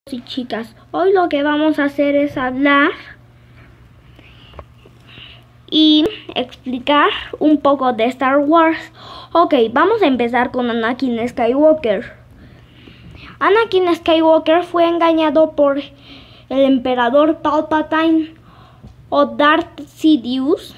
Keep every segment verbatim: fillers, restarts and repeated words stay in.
Sí, chicas, hoy lo que vamos a hacer es hablar y explicar un poco de Star Wars. Ok, vamos a empezar con Anakin Skywalker. Anakin Skywalker fue engañado por el emperador Palpatine o Darth Sidious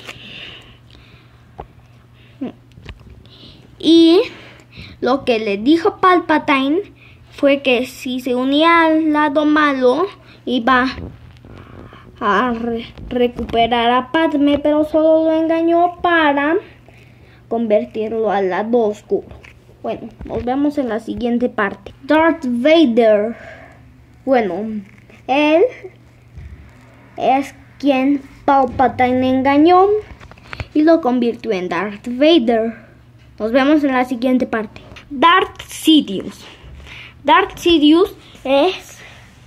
y lo que le dijo Palpatine fue que si se unía al lado malo iba a re recuperar a Padme, pero solo lo engañó para convertirlo al lado oscuro. Bueno, nos vemos en la siguiente parte. Darth Vader. Bueno, él es quien Palpatine engañó y lo convirtió en Darth Vader. Nos vemos en la siguiente parte. Darth Sidious. Darth Sidious es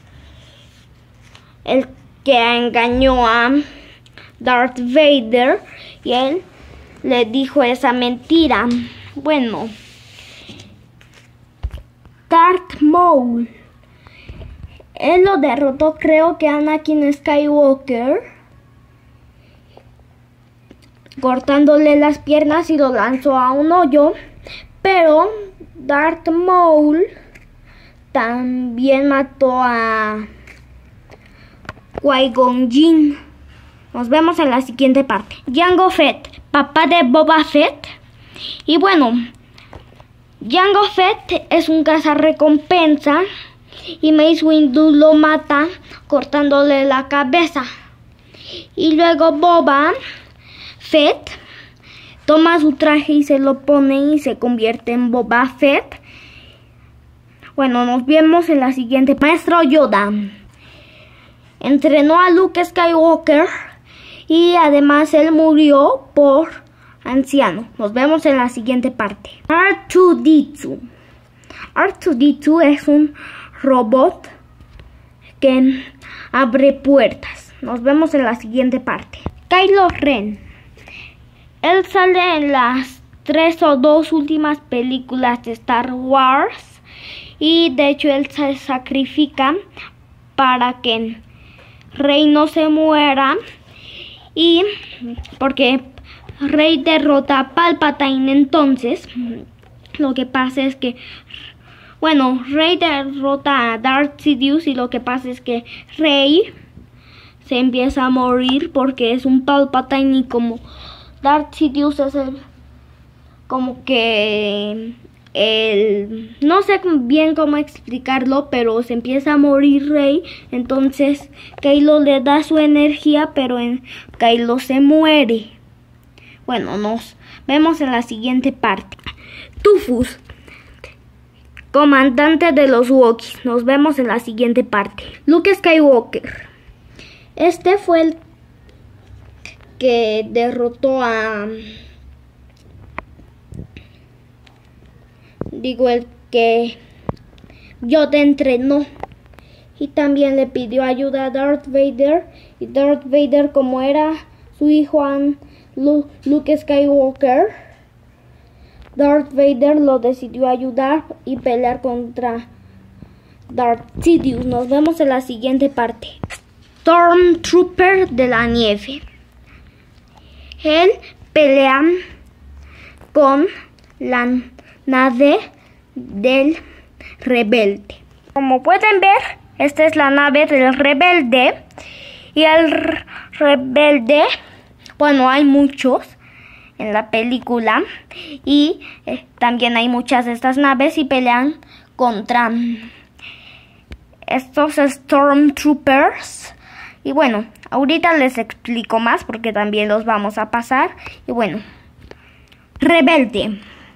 el que engañó a Darth Vader y él le dijo esa mentira. Bueno, Darth Maul, él lo derrotó, creo que Anakin Skywalker, cortándole las piernas y lo lanzó a un hoyo, pero Darth Maul también mató a Qui-Gon Jinn. Nos vemos en la siguiente parte. Jango Fett, papá de Boba Fett. Y bueno, Jango Fett es un cazarrecompensa y Mace Windu lo mata cortándole la cabeza. Y luego Boba Fett toma su traje y se lo pone y se convierte en Boba Fett. Bueno, nos vemos en la siguiente. Maestro Yoda entrenó a Luke Skywalker y además él murió por anciano. Nos vemos en la siguiente parte. R dos D dos. R dos D dos es un robot que abre puertas. Nos vemos en la siguiente parte. Kylo Ren. Él sale en las tres o dos últimas películas de Star Wars. Y de hecho él se sacrifica para que Rey no se muera. Y porque Rey derrota a Palpatine, entonces lo que pasa es que, bueno, Rey derrota a Darth Sidious y lo que pasa es que Rey se empieza a morir porque es un Palpatine y como Darth Sidious es el, como que el, no sé bien cómo explicarlo, pero se empieza a morir Rey, entonces Kylo le da su energía, pero en Kylo se muere. Bueno, nos vemos en la siguiente parte. Tufus, comandante de los Wookiees. Nos vemos en la siguiente parte. Luke Skywalker. Este fue el que derrotó a... Digo, el que Yoda entrenó. Y también le pidió ayuda a Darth Vader. Y Darth Vader, como era su hijo Luke Skywalker, Darth Vader lo decidió ayudar y pelear contra Darth Sidious. Nos vemos en la siguiente parte. Stormtrooper de la nieve. Él pelea con la nave del rebelde. Como pueden ver, esta es la nave del rebelde. Y el rebelde, bueno, hay muchos en la película. Y eh, también hay muchas de estas naves y pelean contra estos Stormtroopers. Y bueno, ahorita les explico más porque también los vamos a pasar. Y bueno, rebelde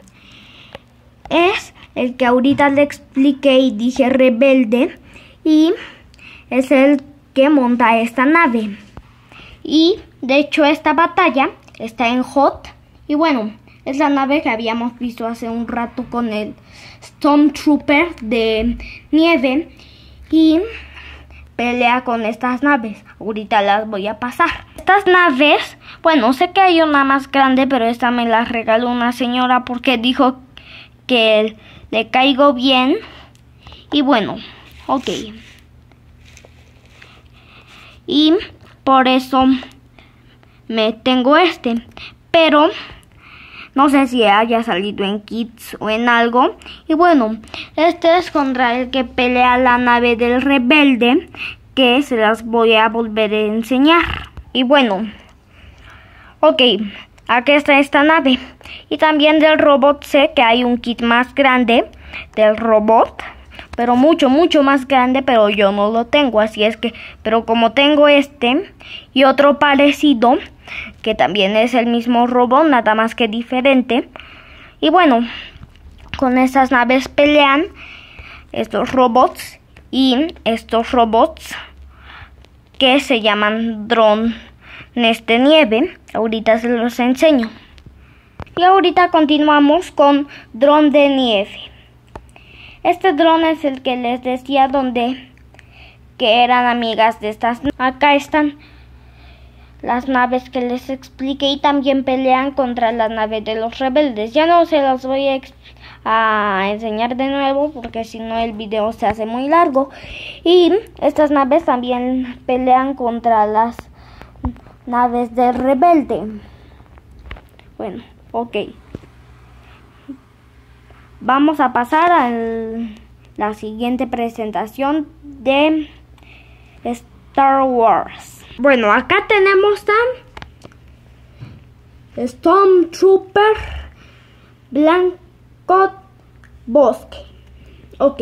es el que ahorita le expliqué y dije rebelde. Y es el que monta esta nave. Y de hecho esta batalla está en Hoth. Y bueno, es la nave que habíamos visto hace un rato con el Stormtrooper de nieve. Y pelea con estas naves. Ahorita las voy a pasar. Estas naves, bueno, sé que hay una más grande, pero esta me la regaló una señora porque dijo que le caigo bien. Y bueno, ok. y por eso me tengo este, pero no sé si haya salido en kits o en algo. Y bueno, este es contra el que pelea la nave del rebelde, que se las voy a volver a enseñar. Y bueno, ok, aquí está esta nave. Y también del robot sé que hay un kit más grande del robot, pero mucho, mucho más grande, pero yo no lo tengo, así es que, pero como tengo este y otro parecido, que también es el mismo robot, nada más que diferente. Y bueno, con estas naves pelean estos robots y estos robots que se llaman drones de nieve. Ahorita se los enseño. Y ahorita continuamos con dron de nieve. Este dron es el que les decía donde que eran amigas de estas. Acá están las naves que les expliqué y también pelean contra la nave de los rebeldes. Ya no se las voy a, a enseñar de nuevo porque si no el video se hace muy largo. Y estas naves también pelean contra las naves del rebelde. Bueno, ok. Vamos a pasar a la siguiente presentación de Star Wars. Bueno, acá tenemos a Stormtrooper Blanco Bosque. Ok.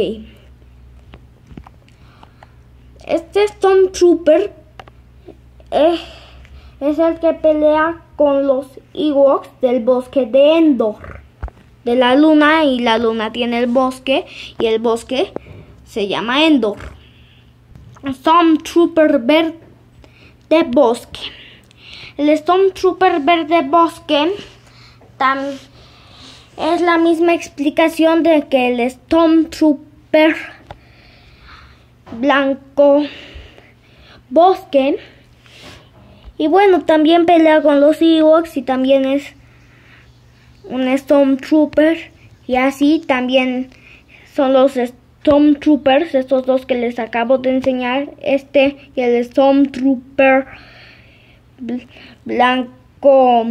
Este Stormtrooper es, es el que pelea con los Ewoks del bosque de Endor, de la luna, y la luna tiene el bosque y el bosque se llama Endor. Stormtrooper verde bosque. El Stormtrooper verde bosque tam, es la misma explicación de que el Stormtrooper blanco bosque. Y bueno, también pelea con los Ewoks y también es un Stormtrooper. Y así también son los Stormtroopers, estos dos que les acabo de enseñar, este y el Stormtrooper blanco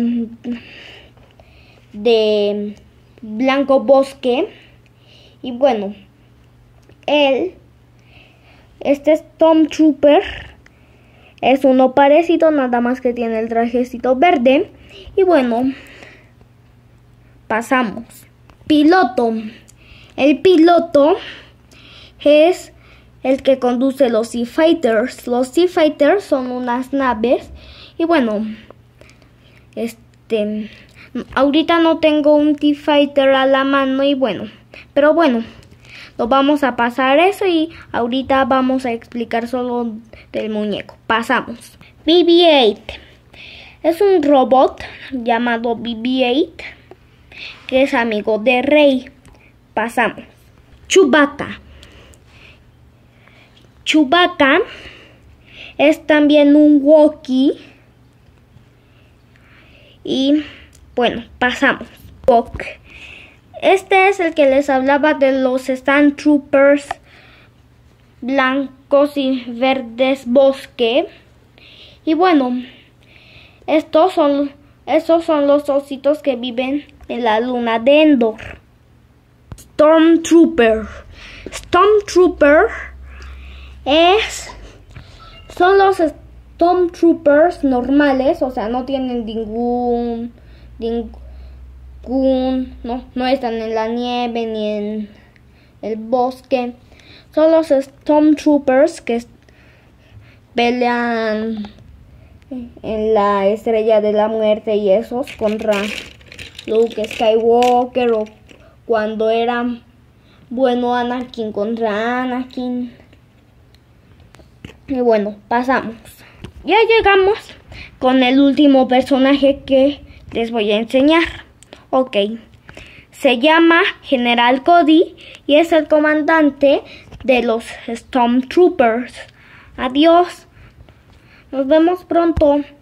de blanco bosque. Y bueno, él, este Stormtrooper es uno parecido, nada más que tiene el trajecito verde. Y bueno, pasamos. Piloto. El piloto es el que conduce los TIE Fighters. Los TIE Fighters son unas naves. Y bueno, este, ahorita no tengo un TIE Fighter a la mano y bueno, pero bueno, lo vamos a pasar eso y ahorita vamos a explicar solo del muñeco. Pasamos. B B ocho. Es un robot llamado B B ocho que es amigo de Rey. Pasamos. Chewbacca. Chewbacca es también un Wookiee. Y bueno, pasamos. Este es el que les hablaba de los Stormtroopers blancos y verdes bosque. Y bueno, estos son, estos son los ositos que viven en la luna de Endor. Stormtrooper. Stormtrooper es son los Stormtroopers normales, o sea, no tienen ningún ningún no no están en la nieve ni en el bosque. Son los Stormtroopers que pelean en la Estrella de la Muerte y esos contra Luke Skywalker, o cuando era bueno Anakin contra Anakin. Y bueno, pasamos. Ya llegamos con el último personaje que les voy a enseñar. Ok, se llama General Cody y es el comandante de los Stormtroopers. Adiós, nos vemos pronto.